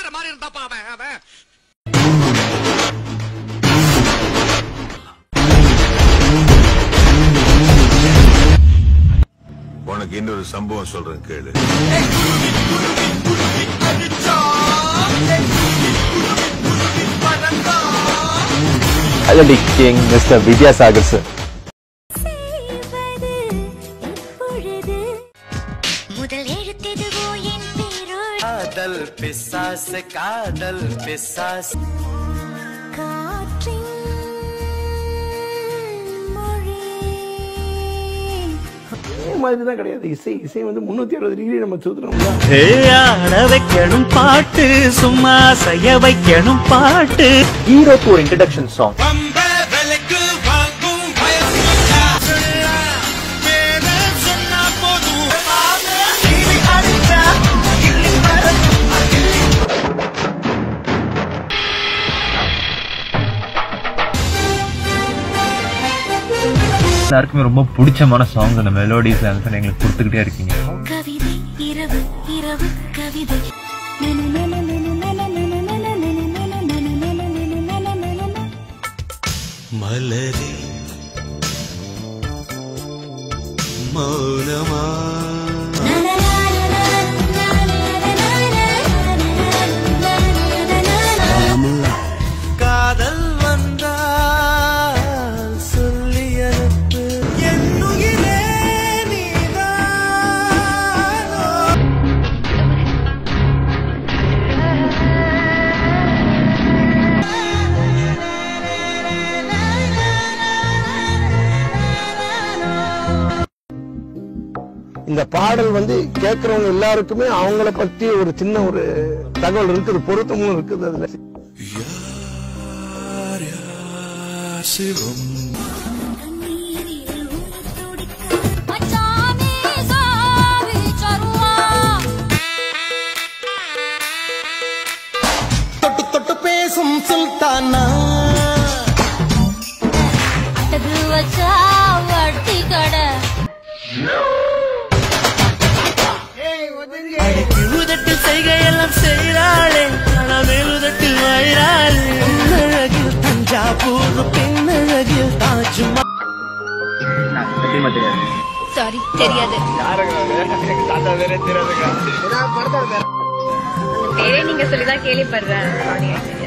மாதிரி இருந்தாப்பா அவன். உனக்கு இன்னொரு சம்பவம் சொல்றேன் கேளு. Melody King, Mr. Vidyasagar sir. காதல் பிசாசு காதல் பிசாசு மாதிரிதான் கிடையாது. இசை வந்து 360 டிகிரி நம்ம சுத்துறோம். ஆட வைக்கணும் பாட்டு சும்மா செய்ய வைக்கணும் பாட்டு. ஹீரோக்கு ஒரு இன்ட்ரோடக்ஷன் சாங். எல்லாருக்குமே ரொம்ப பிடிச்சமான சாங் அந்த மெலோடிஸ் எங்களுக்கு கொடுத்துக்கிட்டே இருக்கீங்க. கவிதை இரவு இரவு கவிதை மலரே மௌனமா காதல் வந்தால் சொல்லி அனுப்பு என்னுயிரே நீதானோ. இந்த பாடல் வந்து கேட்கறவங்க எல்லாருக்குமே அவங்கள பத்தி ஒரு சின்ன ஒரு தகவல் இருக்குது, பொருத்தமும் இருக்குது அதுல. சிவம் தொட்டு தொட்டு பேசும் சுல்தானா வச்சா வட்டி கடை உதட்டில் செய்கையெல்லாம் செய்கிறாளே ஆனால் மேலுதட்டில் வயிறாளே. பெண்ணழகில் தஞ்சாவூர் பெண்ணழகில் தாஜ்மஹால். சாரி தெரியாது. பேரே நீங்க சொல்லிதான் கேள்விப்படுறேன்.